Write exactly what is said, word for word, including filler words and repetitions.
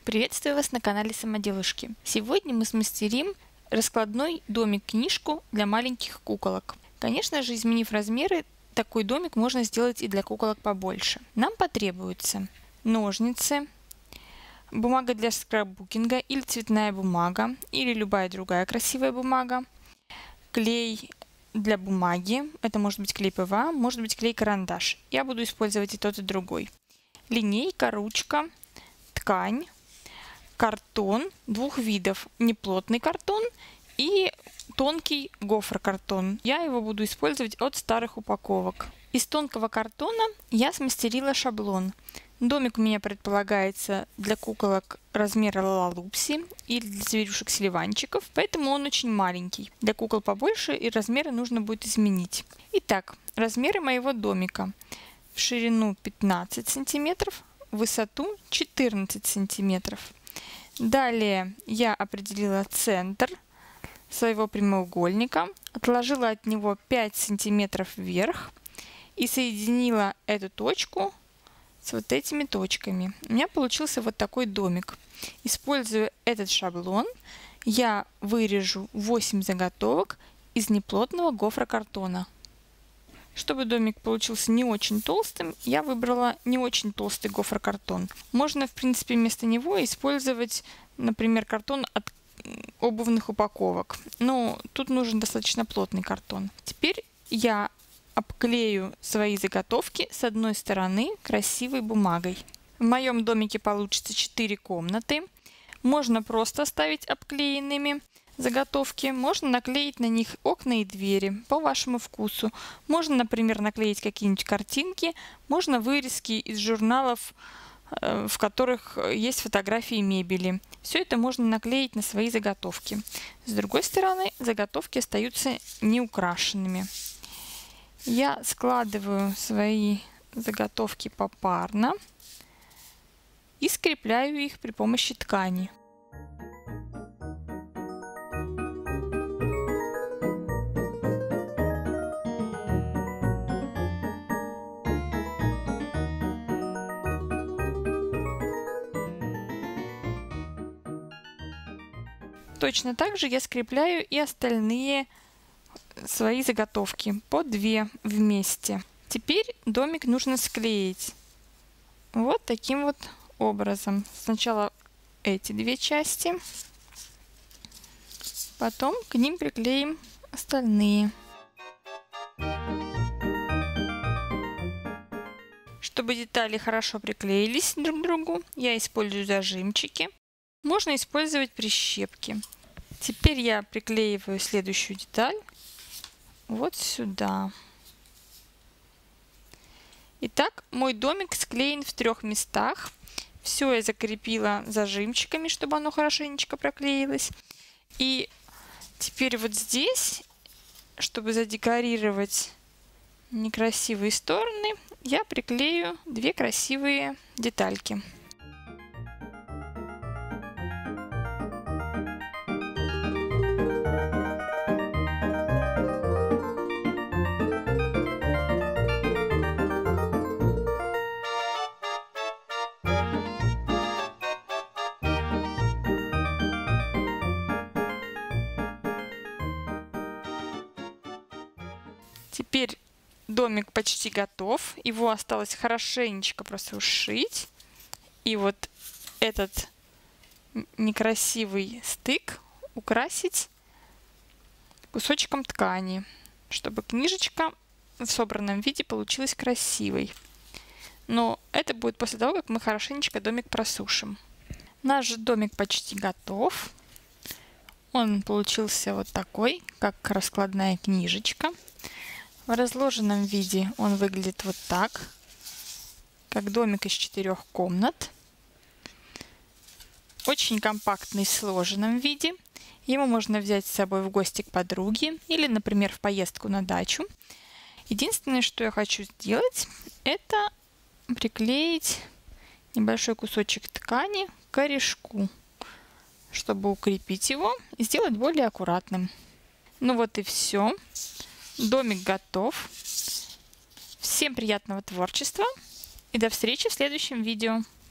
Приветствую вас на канале Самоделушки. Сегодня мы смастерим раскладной домик-книжку для маленьких куколок. Конечно же, изменив размеры, такой домик можно сделать и для куколок побольше. Нам потребуются ножницы, бумага для скраббукинга или цветная бумага, или любая другая красивая бумага, клей для бумаги, это может быть клей пэ вэ а, может быть клей-карандаш. Я буду использовать и тот, и другой. Линейка, ручка, ткань, картон двух видов, неплотный картон и тонкий гофрокартон. Я его буду использовать от старых упаковок. Из тонкого картона я смастерила шаблон. Домик у меня предполагается для куколок размера лалалупси или для зверюшек-селиванчиков, поэтому он очень маленький. Для кукол побольше и размеры нужно будет изменить. Итак, размеры моего домика. В ширину пятнадцать сантиметров, в высоту четырнадцать сантиметров. Далее я определила центр своего прямоугольника, отложила от него пять сантиметров вверх и соединила эту точку с вот этими точками. У меня получился вот такой домик. Используя этот шаблон, я вырежу восемь заготовок из неплотного гофрокартона. Чтобы домик получился не очень толстым, я выбрала не очень толстый гофрокартон. Можно, в принципе, вместо него использовать, например, картон от обувных упаковок. Но тут нужен достаточно плотный картон. Теперь я обклею свои заготовки с одной стороны красивой бумагой. В моем домике получится четыре комнаты. Можно просто оставить обклеенными заготовки, можно наклеить на них окна и двери по вашему вкусу. Можно, например, наклеить какие-нибудь картинки, можно вырезки из журналов, в которых есть фотографии мебели. Все это можно наклеить на свои заготовки. С другой стороны, заготовки остаются неукрашенными. Я складываю свои заготовки попарно и скрепляю их при помощи ткани. Точно так же я скрепляю и остальные свои заготовки, по две вместе. Теперь домик нужно склеить вот таким вот образом. Сначала эти две части, потом к ним приклеим остальные. Чтобы детали хорошо приклеились друг к другу, я использую зажимчики. Можно использовать прищепки. Теперь я приклеиваю следующую деталь вот сюда. Итак, мой домик склеен в трех местах. Все я закрепила зажимчиками, чтобы оно хорошенечко проклеилось. И теперь вот здесь, чтобы задекорировать некрасивые стороны, я приклею две красивые детальки. Теперь домик почти готов. Его осталось хорошенечко просто ушить. И вот этот некрасивый стык украсить кусочком ткани, чтобы книжечка в собранном виде получилась красивой. Но это будет после того, как мы хорошенечко домик просушим. Наш домик почти готов. Он получился вот такой, как раскладная книжечка. В разложенном виде он выглядит вот так, как домик из четырех комнат. Очень компактный в сложенном виде. Его можно взять с собой в гости к подруге или, например, в поездку на дачу. Единственное, что я хочу сделать, это приклеить небольшой кусочек ткани к корешку, чтобы укрепить его и сделать более аккуратным. Ну вот и все. Домик готов. Всем приятного творчества и до встречи в следующем видео.